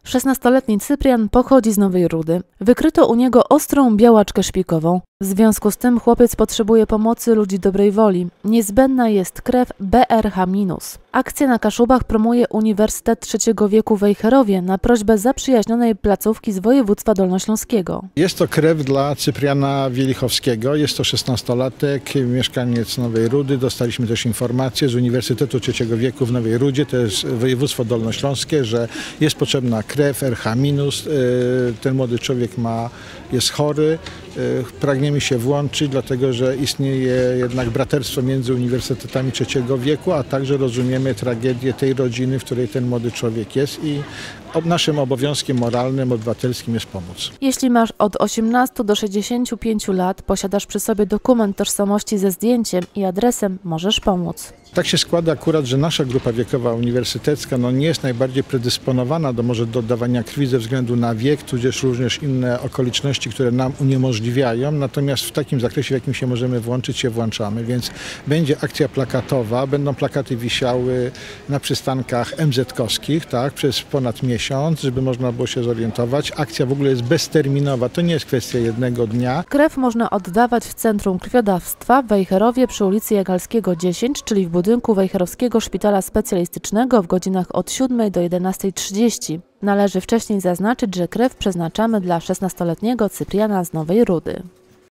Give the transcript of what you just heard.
16-letni Cyprian pochodzi z Nowej Rudy. Wykryto u niego ostrą białaczkę szpikową. W związku z tym chłopiec potrzebuje pomocy ludzi dobrej woli. Niezbędna jest krew BRH-. Akcję na Kaszubach promuje Uniwersytet Trzeciego Wieku w Wejherowie na prośbę zaprzyjaźnionej placówki z województwa dolnośląskiego. Jest to krew dla Cypriana Wielichowskiego. Jest to 16-latek, mieszkaniec Nowej Rudy. Dostaliśmy też informację z Uniwersytetu Trzeciego Wieku w Nowej Rudzie, to jest województwo dolnośląskie, że jest potrzebna krew RH-. Ten młody człowiek jest chory. Pragniemy się włączyć, dlatego że istnieje jednak braterstwo między uniwersytetami trzeciego wieku, a także rozumiemy tragedię tej rodziny, w której ten młody człowiek jest i naszym obowiązkiem moralnym, obywatelskim jest pomóc. Jeśli masz od 18 do 65 lat, posiadasz przy sobie dokument tożsamości ze zdjęciem i adresem, możesz pomóc. Tak się składa akurat, że nasza grupa wiekowa uniwersytecka nie jest najbardziej predysponowana do oddawania krwi ze względu na wiek, tudzież również inne okoliczności, które nam uniemożliwiają. Natomiast w takim zakresie, w jakim się możemy włączyć, się włączamy. Więc będzie akcja plakatowa, będą plakaty wisiały na przystankach MZ-kowskich, tak, przez ponad miesiąc, żeby można było się zorientować. Akcja w ogóle jest bezterminowa, to nie jest kwestia jednego dnia. Krew można oddawać w Centrum Krwiodawstwa w Wejherowie przy ulicy Jagalskiego 10, czyli w budynku Wejherowskiego Szpitala Specjalistycznego w godzinach od 7 do 11:30. Należy wcześniej zaznaczyć, że krew przeznaczamy dla 16-letniego Cypriana z Nowej Rudy.